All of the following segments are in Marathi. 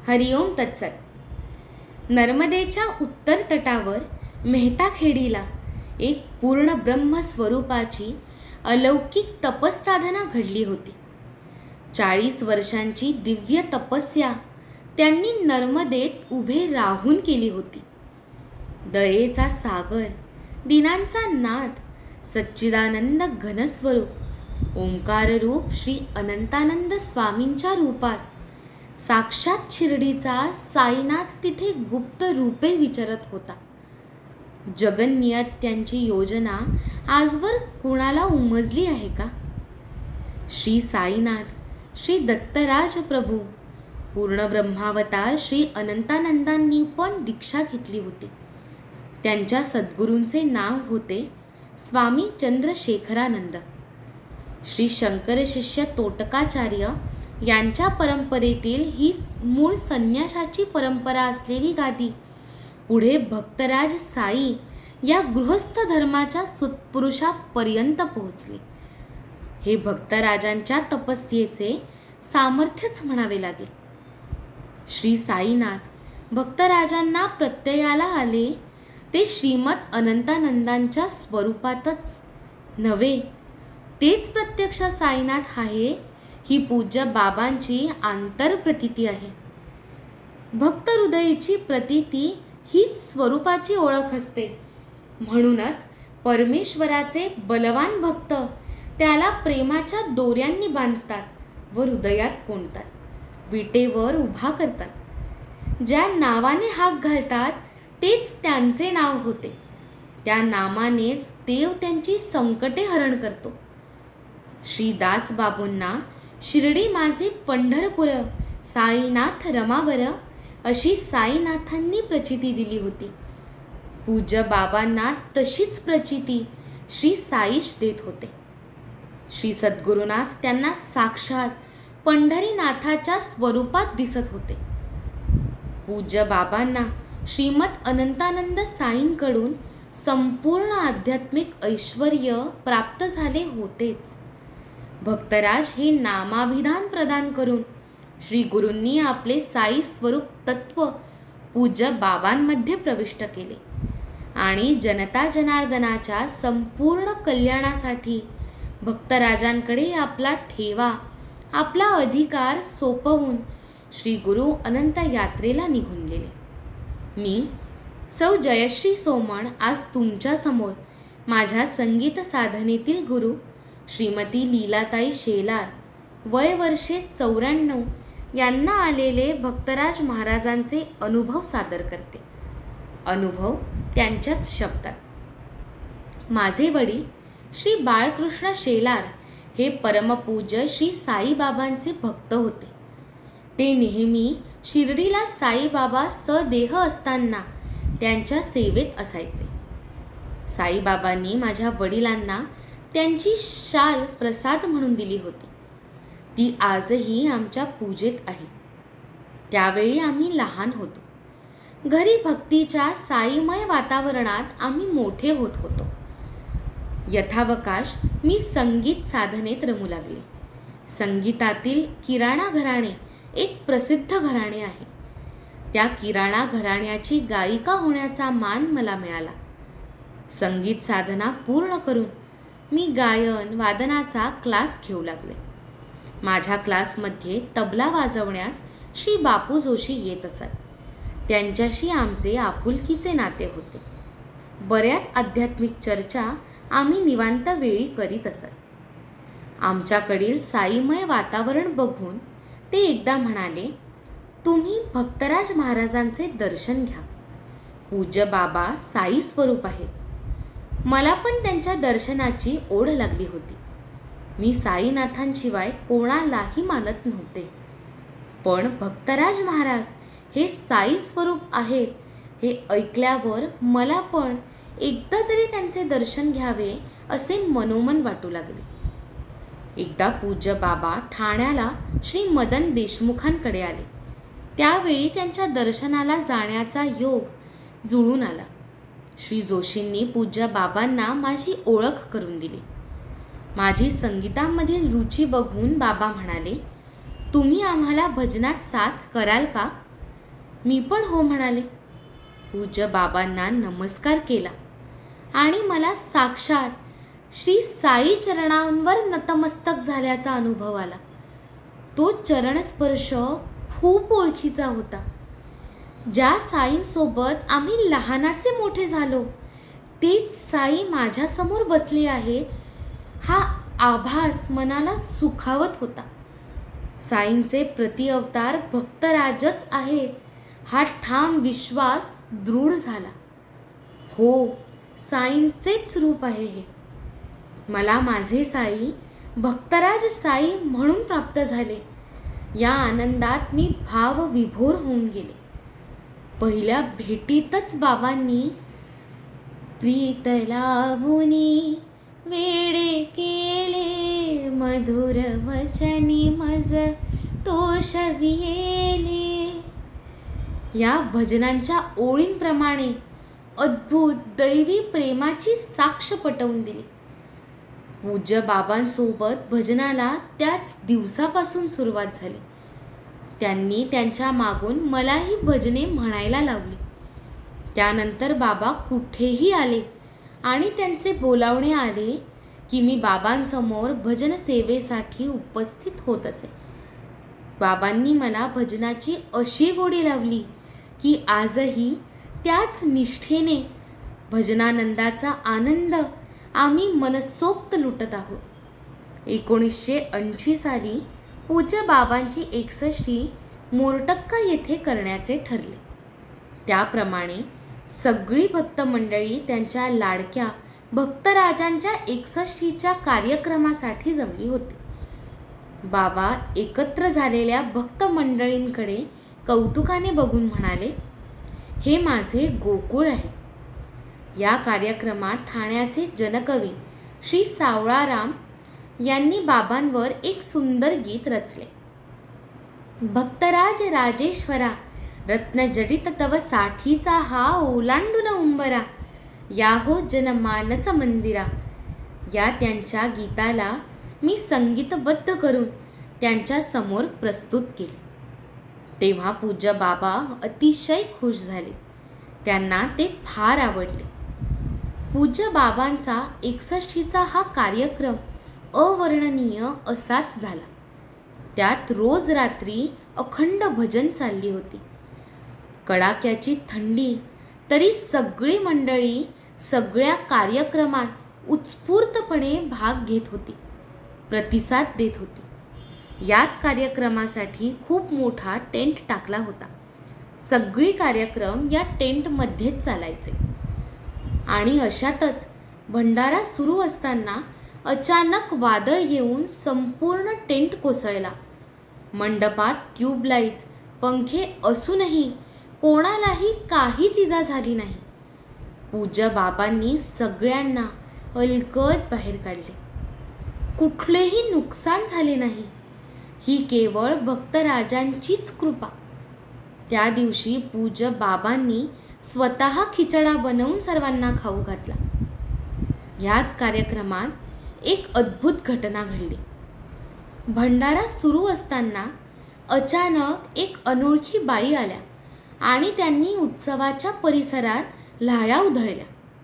हरिओम तत्सत. नर्मदेच्या उत्तर तटावर मेहताखेडीला एक पूर्ण ब्रह्म स्वरूपाची अलौकिक तपस्साधना घडली होती. 40 वर्षांची दिव्य तपस्या त्यांनी नर्मदेत उभे राहून केली होती. दयेचा सागर, दिनांचा नाद, सच्चिदानंद घनस्वरूप ओंकार रूप श्री अनंतानंद स्वामींच्या रूपात साक्षात शिर्डीचा साईनाथ तिथे गुप्त रूपे विचरत होता. जगन्नियत्यांची योजना आजवर कुणाला उमजली आहे का? श्री साईनाथ, श्री दत्तराज प्रभू, पूर्ण ब्रह्मावतार श्री अनंतानंदांनी पण दीक्षा घेतली होती. त्यांच्या सद्गुरूंचे नाव होते स्वामी चंद्रशेखरानंद. श्री शंकर शिष्य तोटकाचार्य यांच्या परंपरेतील ही मूळ संन्यासाची परंपरा असलेली गादी पुढे भक्तराज साई या गृहस्थ धर्माच्या सत्पुरुषापर्यंत पोहोचली. हे भक्तराजांच्या तपस्येचे सामर्थ्यच म्हणावे लागेल. श्री साईनाथ भक्तराजांना प्रत्ययाला आले ते श्रीमद अनंतानंदांच्या स्वरूपातच नव्हे, तेच प्रत्यक्ष साईनाथ आहे ही पूज्य बाबांची आंतरप्रतीती आहे. भक्त हृदयाची प्रतीती हीच स्वरूपाची ओळख असते. म्हणूनच परमेश्वराचे बलवान भक्त त्याला प्रेमाच्या दोऱ्यांनी बांधतात व हृदयात कोंडतात, विटेवर उभा करतात. ज्या नावाने हाक घालतात तेच त्यांचे नाव होते. त्या नामानेच देव त्यांची संकटे हरण करतो. श्री दासबाबूंना शिर्डी माझे पंढरपूर, साईनाथ रमावर अशी साईनाथांनी प्रचिती दिली होती. पूज्य बाबांना तशीच प्रचिती श्री साईश देत होते. श्री सद्गुरुनाथ त्यांना साक्षात पंढरीनाथाच्या स्वरूपात दिसत होते. पूज्य बाबांना श्रीमद अनंतानंद साईंकडून संपूर्ण आध्यात्मिक ऐश्वर्य प्राप्त झाले होतेच. भक्तराज हे नामाभिधान प्रदान करून श्री गुरूंनी आपले साई स्वरूप तत्व पूज्य बाबांमध्ये प्रविष्ट केले आणि जनता जनार्दनाच्या संपूर्ण कल्याणासाठी भक्तराजांकडे आपला ठेवा, आपला अधिकार सोपवून श्री गुरु अनंत यात्रेला निघून गेले. मी सौ जयश्री सोमण आज तुमच्यासमोर माझ्या संगीत साधनेतील गुरु श्रीमती लीलाताई शेलार, वय वर्षे 94, यांना आलेले भक्तराज महाराजांचे अनुभव सादर करते. अनुभव त्यांच्याच शब्दात. माझे वडील श्री बाळकृष्ण शेलार हे परमपूज्य श्री साईबाबांचे भक्त होते. ते नेहमी शिर्डीला साईबाबा सदेह असताना त्यांच्या सेवेत असायचे. साईबाबांनी माझ्या वडिलांना त्यांची शाल प्रसाद म्हणून दिली होती. ती आजही आमच्या पूजेत आहे. त्यावेळी आम्ही लहान होतो. घरी भक्तीच्या साईमय वातावरणात आम्ही मोठे होत होतो. यथावकाश मी संगीत साधनेत रमू लागले. संगीतातील किराणा घराणे एक प्रसिद्ध घराणे आहे. त्या किराणा घराण्याची गायिका होण्याचा मान मला मिळाला. संगीत साधना पूर्ण करून मी गायन वादनाचा क्लास घेऊ लागले. माझ्या क्लासमध्ये तबला वाजवण्यास श्री बापू जोशी येत असत. त्यांच्याशी आमचे आपुलकीचे नाते होते. बऱ्याच आध्यात्मिक चर्चा आम्ही निवांत वेळी करीत असत. आमच्याकडील साईमय वातावरण बघून ते एकदा म्हणाले, तुम्ही भक्तराज महाराजांचे दर्शन घ्या. पूज्य बाबा साई स्वरूप आहेत. मला पण त्यांच्या दर्शनाची ओढ लागली होती. मी साईनाथांशिवाय कोणालाही मानत नव्हते. पण भक्तराज महाराज हे साई स्वरूप आहेत हे ऐकल्यावर मला पण एकदा तरी त्यांचे दर्शन घ्यावे असे मनोमन वाटू लागले. एकदा पूज्य बाबा ठाण्याला श्री मदन देशमुखांकडे आले. त्यावेळी त्यांच्या दर्शनाला जाण्याचा योग जुळून आला. श्री जोशींनी पूज्य बाबांना माझी ओळख करून दिली. माझी संगीतामधील रुची बघून बाबा म्हणाले, तुम्ही आम्हाला भजनात साथ कराल का? मी पण हो म्हणाले. पूज्य बाबांना नमस्कार केला आणि मला साक्षात श्री साई चरणांवर नतमस्तक झाल्याचा अनुभव आला. तो चरणस्पर्श खूप ओळखीचा होता. ज्या साईंसोबत आम्ही लहानाचे मोठे झालो तेच साई माझ्यासमोर बसले आहेत, हा आभास मनाला सुखावत होता. साईंचे प्रतिअवतार भक्तराजच आहे हा ठाम विश्वास दृढ झाला. हो, साईंचेच रूप आहे हे. मला माझे साई भक्तराज साई म्हणून प्राप्त झाले. या आनंदात मी भावविभोर होऊन गेले. पहिल्या भेटीतच बाबांनी प्रीत लावुनी वेडे केले, मधुर वचनी मज तोषविले, या भजनांच्या ओळींप्रमाणे अद्भुत दैवी प्रेमाची साक्ष पटवून दिली. पूज्य बाबांसोबत भजनाला त्याच दिवसापासून सुरुवात झाली. त्यांनी त्यांच्या मागून मलाही भजने म्हणायला लावली. त्यानंतर बाबा कुठेही आले आणि त्यांचे बोलावणे आले की मी बाबांसमोर भजन सेवेसाठी उपस्थित होत असे. बाबांनी मला भजनाची अशी गोडी लावली की आजही त्याच निष्ठेने भजनानंदाचा आनंद आम्ही मनसोक्त लुटत आहोत. 1980 साली पूज्य बाबांची 61 मोरटक्का येथे करण्याचे ठरले. त्याप्रमाणे सगळी भक्त मंडळी त्यांच्या लाडक्या भक्तराजांच्या 61च्या कार्यक्रमासाठी जमली होती. बाबा एकत्र झालेल्या भक्त मंडळींकडे कौतुकाने बघून म्हणाले, हे माझे गोकुळ आहे. या कार्यक्रमात ठाण्याचे जनकवी श्री सावळाराम यांनी बाबांवर एक सुंदर गीत रचले. भक्तराज राजेश्वरा, रत्नजडित तव साठीचा हा ओलांडून उंबरा, या हो जनमानस मंदिरा. या त्यांच्या गीताला मी संगीतबद्ध करून त्यांच्या समोर प्रस्तुत केले. तेव्हा पूज्य बाबा अतिशय खुश झाले. त्यांना ते फार आवडले. पूज्य बाबांचा 61चा हा कार्यक्रम अवर्णनीय असाच झाला. त्यात रोज रात्री अखंड भजन चालली होती. कडाक्याची थंडी तरी सगळी मंडळी सगळ्या कार्यक्रमात उत्स्फूर्तपणे भाग घेत होती, प्रतिसाद देत होती. याच कार्यक्रमासाठी खूप मोठा टेंट टाकला होता. सगळी कार्यक्रम या टेंटमध्येच चालायचे. आणि अशातच भंडारा सुरू असताना अचानक वादळ येऊन संपूर्ण टेंट कोसळला. मंडपात ट्यूबलाईट्स, पंखे असूनही कोणालाही काहीच इजा झाली नाही. पूज्य बाबांनी सगळ्यांना अलगद बाहेर काढले. कुठलेही नुकसान झाले नाही. ही केवळ भक्तराजांचीच कृपा. त्या दिवशी पूज्य बाबांनी स्वतः खिचडा बनवून सर्वांना खाऊ घातला. ह्याच कार्यक्रमात एक अद्भुत घटना घडली. भंडारा सुरू असताना अचानक एक अनोळखी बाई आल्या आणि त्यांनी उत्सवाच्या परिसरात लाह्या उधळल्या.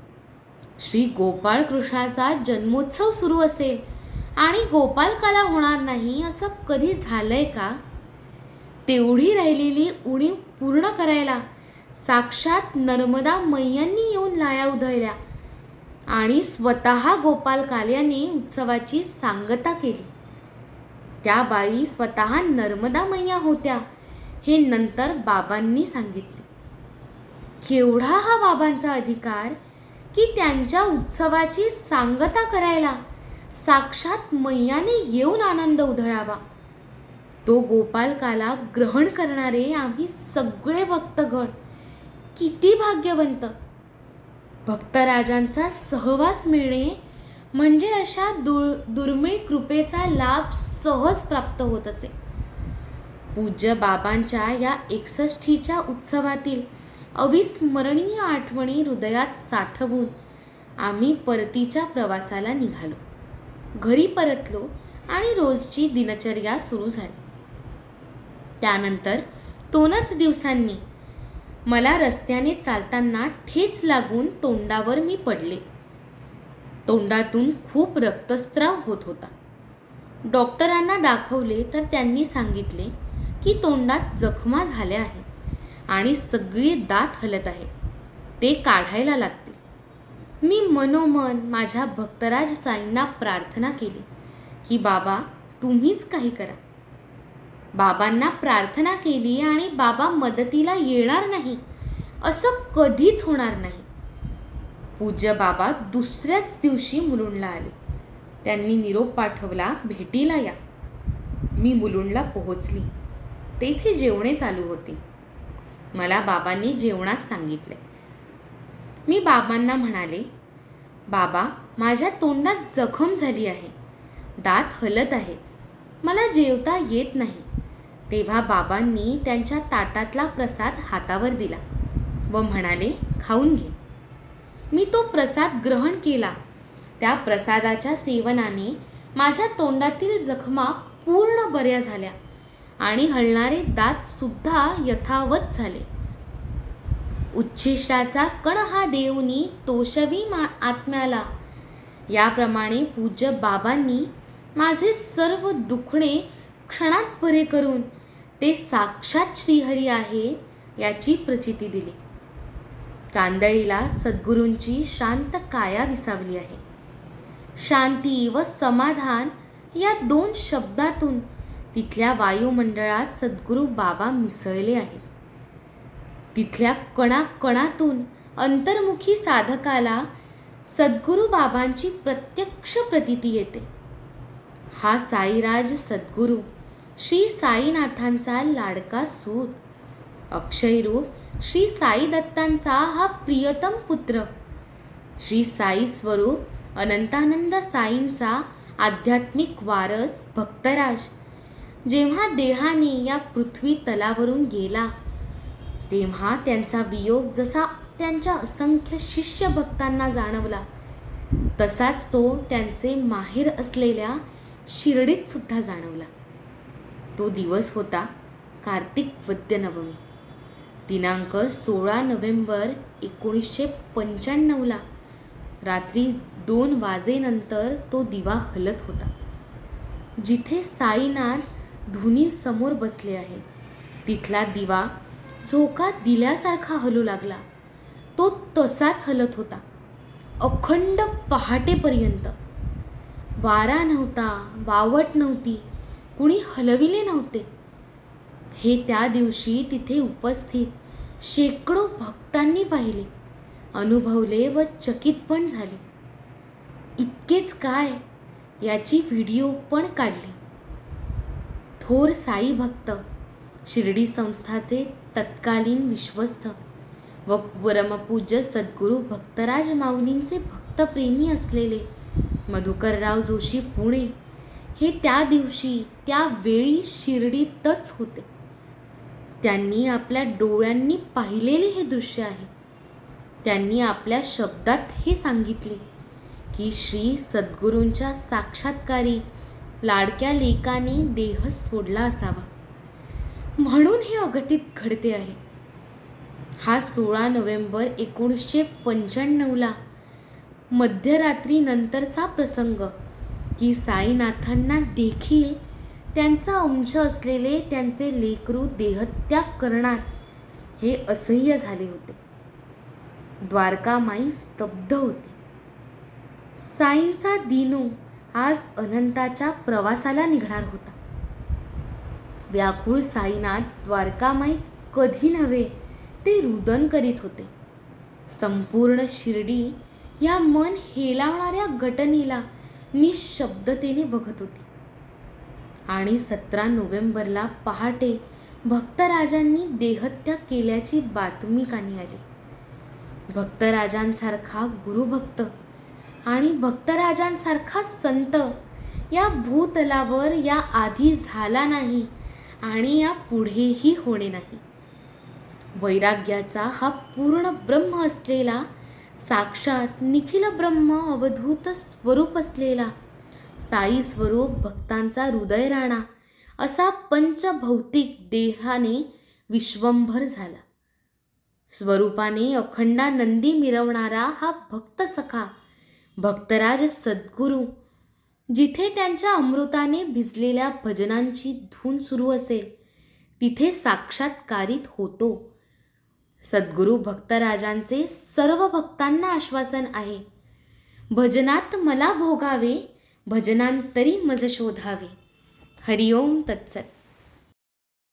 श्री गोपाळकृष्णाचा जन्मोत्सव सुरू असेल आणि गोपालकाला होणार नाही असं कधी झालंय का? तेवढी राहिलेली उणीव पूर्ण करायला साक्षात नर्मदा मैयांनी येऊन लाह्या उधळल्या आणि स्वतः गोपालकाल्याने उत्सवाची सांगता केली. त्या बाई स्वतः नर्मदा मैया होत्या हे नंतर बाबांनी सांगितले. केवढा हा बाबांचा अधिकार की त्यांच्या उत्सवाची सांगता करायला साक्षात मैयाने येऊन आनंद उधळावा. तो गोपालकाला ग्रहण करणारे आम्ही सगळे भक्तगण किती भाग्यवंत. भक्तराजांचा सहवास मिळणे म्हणजे अशा दुर्मिळ कृपेचा लाभ सहज प्राप्त होत असे. पूज्य बाबांच्या या 61च्या उत्सवातील अविस्मरणीय आठवणी हृदयात साठवून आम्ही परतीच्या प्रवासाला निघालो. घरी परतलो आणि रोजची दिनचर्या सुरू झाली. त्यानंतर 2च दिवसांनी मला रस्त्याने चालताना ठेच लागून तोंडावर मी पडले. तोंडातून खूप रक्तस्राव होत होता. डॉक्टरांना दाखवले तर त्यांनी सांगितले की तोंडात जखमा झाल्या आहेत आणि सगळे दात हलत आहेत, ते काढायला लागतील. मी मनोमन माझ्या भक्तराज साईंना प्रार्थना केली की बाबा तुम्हीच काही करा. बाबांना प्रार्थना केली आणि बाबा मदतीला येणार नाही असं कधीच होणार नाही. पूज्य बाबा दुसऱ्याच दिवशी मुलुंडला आले. त्यांनी निरोप पाठवला, भेटीला या. मी मुलुंडला पोहोचली. तेथे जेवणे चालू होती. मला बाबांनी जेवणास सांगितले. मी बाबांना म्हणाले, बाबा माझ्या तोंडात जखम झाली आहे, दात हलत आहेत, मला जेवता येत नाही. तेव्हा बाबांनी त्यांच्या ताटातला प्रसाद हातावर दिला व म्हणाले, खाऊन घे. मी तो प्रसाद ग्रहण केला. त्या प्रसादाच्या सेवनाने माझ्या तोंडातील जखमा पूर्ण बऱ्या झाल्या आणि हलणारे दात सुद्धा यथावत झाले. उच्छिष्टाचा कण हा देऊनी तोषवी आत्म्याला, याप्रमाणे पूज्य बाबांनी माझे सर्व दुखणे क्षणात बरे करून ते साक्षात श्रीहरी आहे याची प्रचिती दिली. कांदळीला सद्गुरूंची शांत काया विसावली आहे. शांती व समाधान या 2 शब्दातून तिथल्या वायुमंडळात सद्गुरू बाबा मिसळले आहेत. तिथल्या कणाकणातून अंतर्मुखी साधकाला सद्गुरू बाबांची प्रत्यक्ष प्रतीती येते. हा साईराज सद्गुरू श्री साईनाथांचा लाडका सूत, अक्षयरूप श्री साई दत्तांचा हा प्रियतम पुत्र, श्री साई स्वरूप अनंतानंद साईंचा आध्यात्मिक वारस भक्तराज जेव्हा देहाने या पृथ्वी तलावरून गेला तेव्हा त्यांचा वियोग जसा त्यांच्या असंख्य शिष्य भक्तांना जाणवला तसाच तो त्यांचे माहेर असलेल्या शिर्डीत सुद्धा जाणवला. तो दिवस होता कार्तिक वद्य नवमी. दिनांक 16 नोव्हेंबर 1995 रात्री 2 वाजेनंतर तो दिवा हलत होता. जिथे साईनाथ धुनी समोर बसले आहे तिथला दिवा झोका दिल्यासारखा हलू लागला. तो तसाच हलत होता अखंड पहाटेपर्यंत. वारा नव्हता, वावट नव्हती, कुणी हलविले नव्हते. हे त्या दिवशी तिथे उपस्थित शेकडो भक्तांनी पाहिले, अनुभवले व चकित पण झाले. इतकेच काय, याची व्हिडिओ पण काढली. थोर साई भक्त, शिर्डी संस्थाचे तत्कालीन विश्वस्त व परमपूज्य सद्गुरू भक्तराज माऊलींचे भक्तप्रेमी असलेले मधुकरराव जोशी पुणे हे त्या दिवशी त्या वेळी शिर्डीतच होते. त्यांनी आपल्या डोळ्यांनी पाहिलेले हे दृश्य आहे. त्यांनी आपल्या शब्दात हे सांगितले की श्री सद्गुरूंच्या साक्षात्कारी लाडक्या लेकाने देह सोडला असावा, म्हणून हे अघटित घडते आहे. हा 16 नोव्हेंबर 1995 मध्यरात्री नंतरचा प्रसंग की साईनाथांना देखील त्यांचा अंश असलेले त्यांचे लेकरू देहत्याग करणार हे असह्य झाले होते. द्वारकामाई स्तब्ध होती. साईंचा दिनू आज अनंताच्या प्रवासाला निघणार होता. व्याकुळ साईनाथ द्वारकामाई कधी नव्हे ते रुदन करीत होते. संपूर्ण शिर्डी या मन हेलावणाऱ्या घटनेला निशब्दतेने बघत होती. आणि 17 नोव्हेंबरला पहाटे भक्तराजांनी देहत्याग केल्याची बातमी कानी आली. भक्तराजांसारखा गुरुभक्त आणि भक्तराजांसारखा संत या भूतलावर या आधी झाला नाही आणि या पुढेही होणे नाही. वैराग्याचा हा पूर्ण ब्रह्म असलेला, साक्षात निखिल ब्रह्म अवधूत स्वरूप असलेला साई स्वरूप भक्तांचा हृदयराणा असा पंचभौतिक देहाने विश्वंभर झाला. स्वरूपाने अखंडानंदी मिरवणारा हा भक्त सखा भक्तराज सद्गुरू जिथे त्यांच्या अमृताने भिजलेल्या भजनांची धून सुरू असेल तिथे साक्षात्कारित होतो. सद्गुरू भक्तराजांचे सर्व भक्तांना आश्वासन आहे, भजनात मला भोगावे, भजनांतरी मज शोधावे. हरिओम तत्सत.